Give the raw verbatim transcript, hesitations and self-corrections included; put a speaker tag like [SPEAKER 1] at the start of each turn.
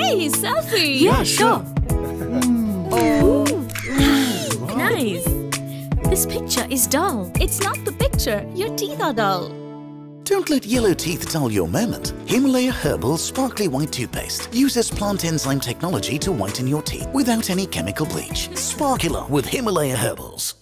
[SPEAKER 1] Hey, selfie!
[SPEAKER 2] Yeah, sure.
[SPEAKER 1] Oh. Nice. This picture is dull. It's not the picture. Your teeth are dull.
[SPEAKER 3] Don't let yellow teeth dull your moment. Himalaya Herbals Sparkly White Toothpaste uses plant enzyme technology to whiten your teeth without any chemical bleach. Sparkler with Himalaya Herbals.